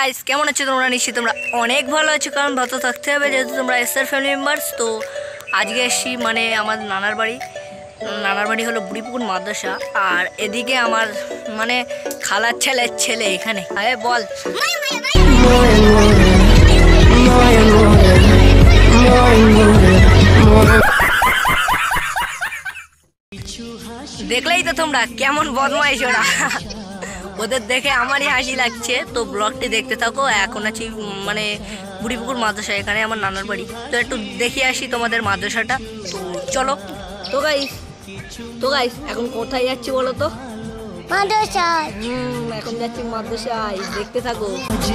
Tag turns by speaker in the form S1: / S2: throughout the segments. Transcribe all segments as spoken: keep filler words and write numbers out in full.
S1: Guys কেমন আছো তোমরা? নিশ্চয়ই তোমরা অনেক ভালো আছো, কারণ ভালো থাকতে হবে যেহেতু তোমরা এসআর ফ্যামিলি মেম্বার্স। তো আজকে এসছি মানে আমার নানার বাড়ি। নানার বাড়ি হলো বুড়িপুকুর মাদ্রাসা, আর এদিকে আমার মানে খালার ছেলের ছেলে এখানে। আরে বল। দেখলেই তো তোমরা কেমন বদমাইশ ওরা। ওদের দেখে আমারই হাসি লাগছে। তো ব্লগটি দেখতে থাকো। এখন আছি মানে বুড়িপুকুর মাদ্রাসা, এখানে আমার নানার বাড়ি। তো একটু দেখে আসি তোমাদের মাদ্রাসাটা। তো চলো। তো গাইস তো গাইস এখন কোথায় যাচ্ছি বলো তো?
S2: মাদ্রাসায়।
S1: হুম এখন যাচ্ছি মাদ্রাসায়, দেখতে থাকো।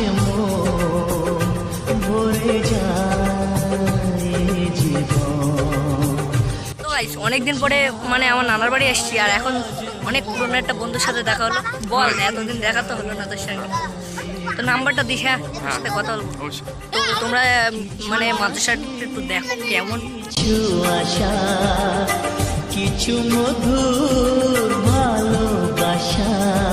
S1: তো গাইস অনেকদিন পরে মানে আমার নানার বাড়ি এসেছি, আর এখন অনেক পুরনো একটা বন্ধুর সাথে দেখা হলো। বল, এতদিন দেখা তো হলো না তোর সঙ্গে। তো নাম্বারটা দিস, হ্যাঁ তোর সাথে কথা বলবো। তো তোমরা মানে মাদ্রাসাটা একটু দেখো কেমন।
S3: কিছু আশা, কিছু মধুর ভালোবাসা।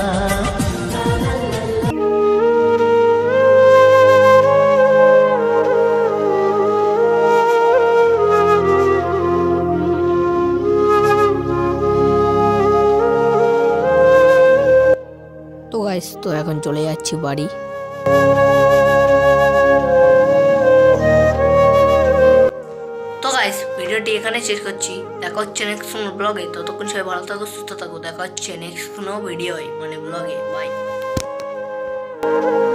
S1: তো গাইস তো এখন চলে যাচ্ছি বাড়ি। তো গাইস ভিডিওটি এখানে শেষ করছি। দেখা হচ্ছে নেক্সট কোনো ব্লগে। ততক্ষণ সবাই ভালো থাকো, সুস্থ থাকো। দেখা হচ্ছে নেক্সট কোনো ভিডিওয় মানে ব্লগে। বাই।